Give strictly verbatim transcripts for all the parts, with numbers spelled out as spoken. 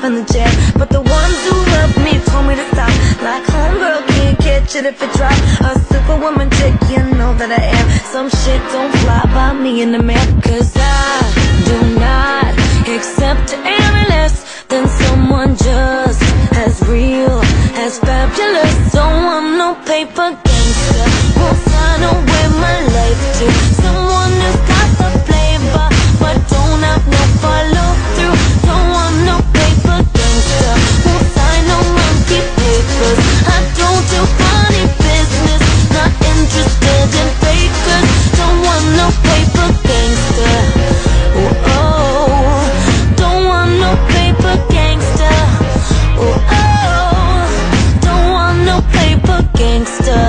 in the jam. But the ones who love me told me to stop. Like homegirl can't catch it if it drop. A superwoman chick, you know that I am. Some shit don't fly by me in the map. Cause I do not accept any less than someone just as real, as fabulous. Don't want no paper gangster. Won't sign away my life to someone who's got the flavor but don't have no follow through. Don't want no paper gangster. Won't sign no monkey papers. I don't do funny business. Not interested in fakers. Don't want no paper gangster. Oh, oh. Don't want no paper gangster. Oh, oh. Don't want no paper gangster.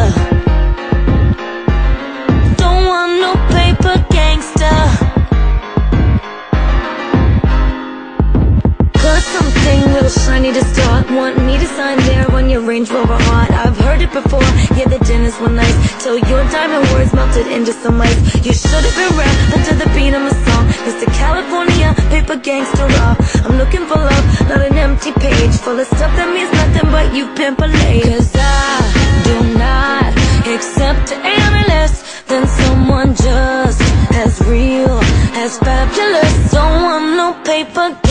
Don't want no paper gangster. Got something little shiny to start. Want me to sign there on your Range Rover heart. I've heard it before, yeah, the dinners were nice, till your diamond words melted into some ice. You should have been rapping to the beat of my song. Mister California, paper gangster raw. I'm looking for love, not an empty page full of stuff that means nothing but you pimp a lady. Cause I do not accept any less than someone just as real, as fabulous. Don't want no paper